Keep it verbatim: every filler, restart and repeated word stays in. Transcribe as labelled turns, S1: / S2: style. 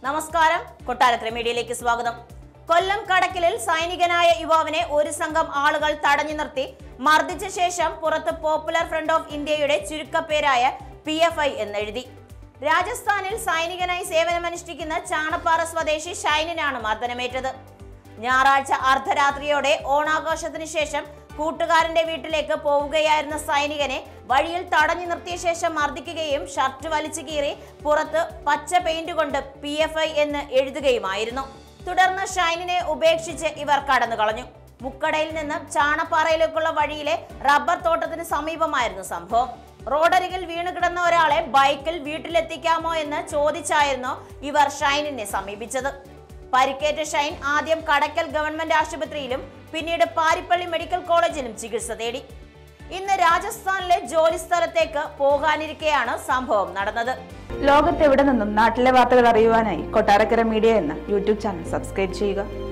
S1: നമസ്കാരം, കൊട്ടാരക്കര മീഡിയയിലേക്ക് സ്വാഗതം. കൊല്ലം കടക്കലിൽ സൈനികനായ യുവാവിനെ ഒരു സംഘം ആളുകൾ തടഞ്ഞു നിർത്തി മർദ്ദിച്ച ശേഷം പുറത്ത് പോപ്പുലർ ഫ്രണ്ട് ഓഫ് ഇന്ത്യയുടെ ചുരുക്കപ്പേരായ പി എഫ് ഐ എന്നെഴുതി. രാജസ്ഥാനിൽ സൈനികനായി സേവനമനുഷ്ഠിക്കുന്ന ചാണപ്പാറ സ്വദേശി ഷൈനിനാണ് മർദ്ദനമേറ്റത്. ഞായറാഴ്ച അർദ്ധരാത്രിയോടെ ഓണാഘോഷത്തിന് ശേഷം കൂട്ടുകാരന്റെ വീട്ടിലേക്ക് പോവുകയായിരുന്ന സൈനികനെ വഴിയിൽ തടഞ്ഞു നിർത്തിയ ശേഷം മർദ്ദിക്കുകയും ഷർട്ട് വലിച്ചു കീറി പുറത്ത് പച്ച പെയിന്റ് കൊണ്ട് പി എഫ് ഐ എന്ന് എഴുതുകയുമായിരുന്നു. തുടർന്ന് ഷൈനിനെ ഉപേക്ഷിച്ച് ഇവർ കടന്നു കളഞ്ഞു. മുക്കടയിൽ നിന്ന് ചാണപ്പാറയിലേക്കുള്ള വഴിയിലെ റബ്ബർ തോട്ടത്തിന് സമീപമായിരുന്നു സംഭവം. റോഡരികിൽ വീണുകിടന്ന ഒരാളെ ബൈക്കിൽ വീട്ടിലെത്തിക്കാമോ എന്ന് ചോദിച്ചായിരുന്നു ഇവർ ഷൈനിനെ സമീപിച്ചത്. പരിക്കേറ്റ ഷൈൻ ആദ്യം കടക്കൽ ഗവൺമെന്റ് ആശുപത്രിയിലും പിന്നീട് പാരിപ്പള്ളി മെഡിക്കൽ കോളേജിലും ചികിത്സ തേടി. ഇന്ന് രാജസ്ഥാനിലെ ജോലി സ്ഥലത്തേക്ക് പോകാനിരിക്കെയാണ് സംഭവം നടന്നത്.
S2: ലോകത്തെവിടെ നിന്നും നാട്ടിലെ വാർത്തകൾ അറിയുവാനായി കൊട്ടാരക്കര മീഡിയ എന്ന യൂട്യൂബ് ചാനൽ സബ്സ്ക്രൈബ് ചെയ്യുക.